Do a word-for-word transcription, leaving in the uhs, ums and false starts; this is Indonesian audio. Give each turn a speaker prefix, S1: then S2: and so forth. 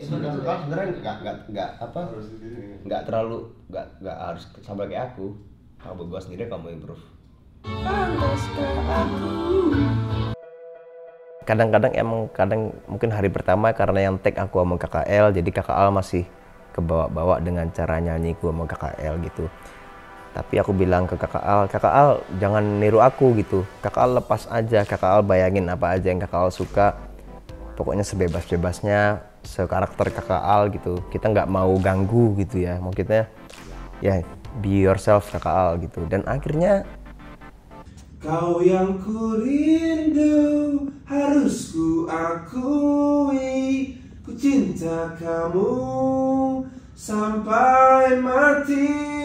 S1: suka suka sebenarnya nggak nggak nggak apa nggak terlalu nggak nggak harus sama kayak aku. Kalau gue sendiri kamu improve. Kadang-kadang emang kadang mungkin hari pertama karena yang tag aku sama K K L, jadi K K L masih kebawa-bawa dengan cara nyanyi gue sama K K L gitu. Tapi aku bilang ke K K L, K K L jangan niru aku gitu. K K L lepas aja, K K L bayangin apa aja yang K K L suka. Pokoknya sebebas-bebasnya, sekarakter K K L gitu. Kita nggak mau ganggu gitu ya. Mungkinnya ya be yourself K K L gitu. Dan akhirnya
S2: kau yang ku rindu, harus ku akui, ku cinta kamu sampai mati.